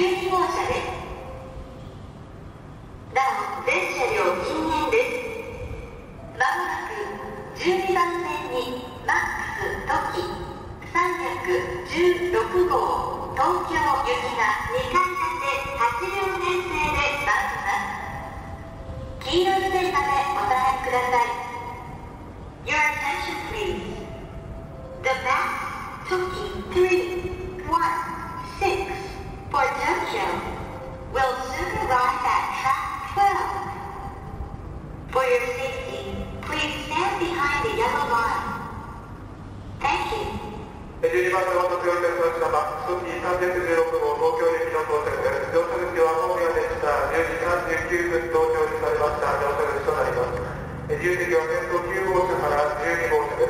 12号車です。なお、全車両禁煙です。まもなく12番線にマックストキ316号東京行きが2階建て8両編成で参ります。黄色い線までお下がりください。Your attention please. The Max Toki 316 for Tokyo will soon arrive at track 12. For your safety, please stand behind the yellow line. Thank you. 12番の特用列車のマックストキ316号東京行きの到着です。乗車口は本宮でした10時39分到着されました乗車口となります。自由席は先頭9号車から12号車です。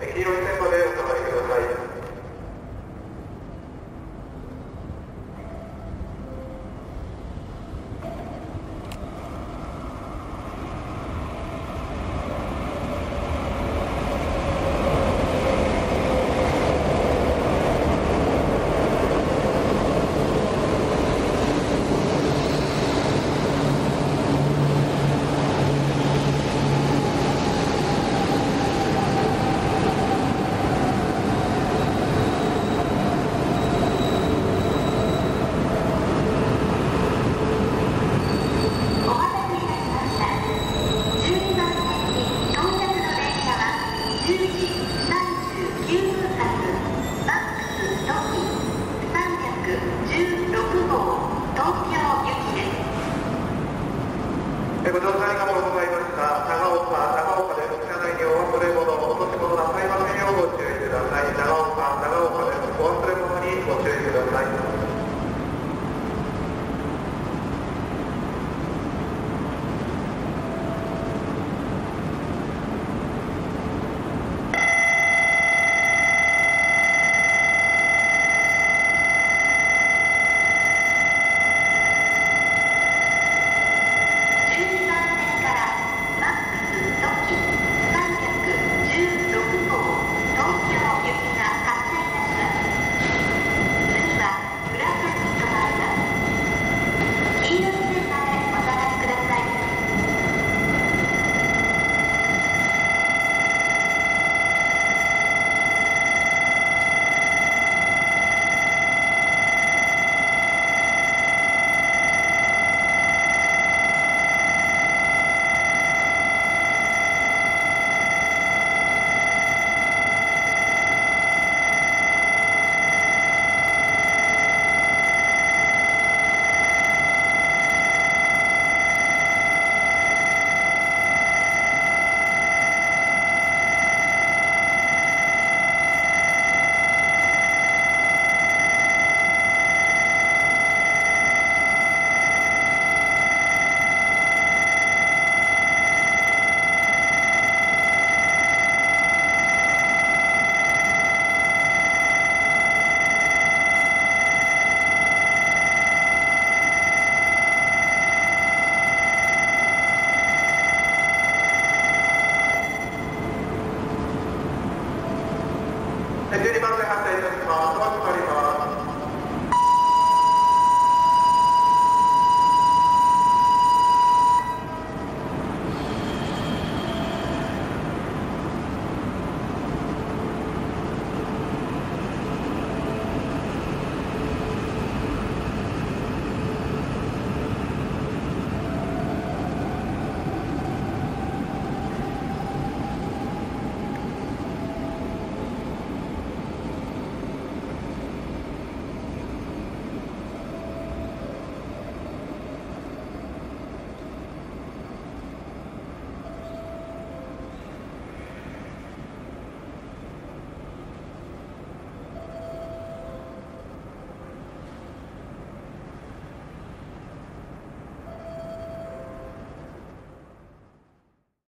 黄色い線までお下がりください。ご乗車ありがとうございました。長岡で車内にお忘れ物、落とし物なさいませんようご注意ください。長岡でお忘れ物にご注意ください。12番線発車いたします。